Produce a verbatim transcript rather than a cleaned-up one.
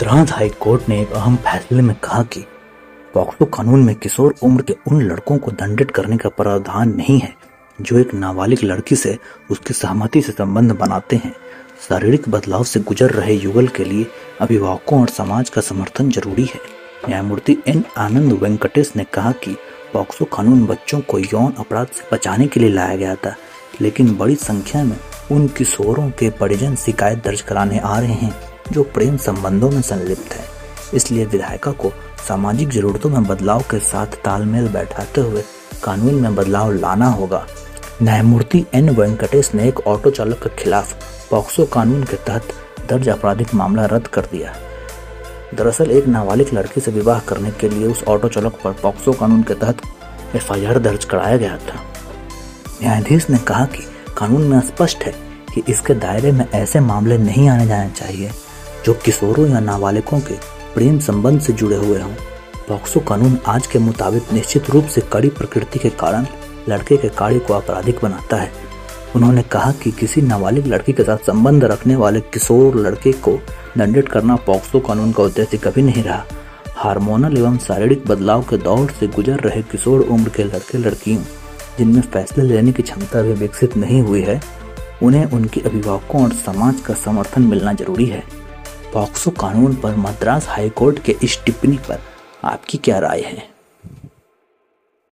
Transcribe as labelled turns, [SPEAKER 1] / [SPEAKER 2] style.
[SPEAKER 1] Madras high court ने एक अहम फैसले में कहा कि पॉक्सो कानून में किशोर उम्र के उन लड़कों को दंडित करने का प्रावधान नहीं है जो एक नाबालिग लड़की से उसकी सहमति से संबंध बनाते हैं। शारीरिक बदलाव से गुजर रहे युगल के लिए अभिभावकों और समाज का समर्थन जरूरी है। न्यायमूर्ति एन आनंद वेंकटेश ने कहा कि पॉक्सो कानून बच्चों को यौन अपराध से बचाने के लिए लाया गया था, लेकिन बड़ी संख्या में उन किशोरों के परिजन शिकायत दर्ज कराने आ रहे हैं जो प्रेम संबंधों में संलिप्त है। इसलिए विधायिका को सामाजिक जरूरतों में बदलाव के साथ तालमेल बैठाते हुए कानून में बदलाव लाना होगा। न्यायमूर्ति एन वेंकटेश ने एक ऑटो चालक के खिलाफ पॉक्सो कानून के तहत दर्ज आपराधिक मामला रद्द कर दिया। दरअसल एक नाबालिग लड़की से विवाह करने के लिए उस ऑटो चालक पर पॉक्सो कानून के तहत एफ आई आर दर्ज कराया गया था। न्यायाधीश ने कहा कि कानून में स्पष्ट है कि इसके दायरे में ऐसे मामले नहीं आने जाने चाहिए जो किशोरों या नाबालिगों के प्रेम संबंध से जुड़े हुए हों। पॉक्सो कानून आज के मुताबिक निश्चित रूप से कड़ी प्रकृति के कारण लड़के के कार्य को आपराधिक बनाता है। उन्होंने कहा कि किसी नाबालिग लड़की के साथ संबंध रखने वाले किशोर लड़के को दंडित करना पॉक्सो कानून का उद्देश्य कभी नहीं रहा। हार्मोनल एवं शारीरिक बदलाव के दौर से गुजर रहे किशोर उम्र के लड़के लड़कियों जिनमें फैसले लेने की क्षमता भी विकसित नहीं हुई है, उन्हें उनके अभिभावकों और समाज का समर्थन मिलना जरूरी है। पॉक्सो कानून पर मद्रास हाई कोर्ट के इस टिप्पणी पर आपकी क्या राय है?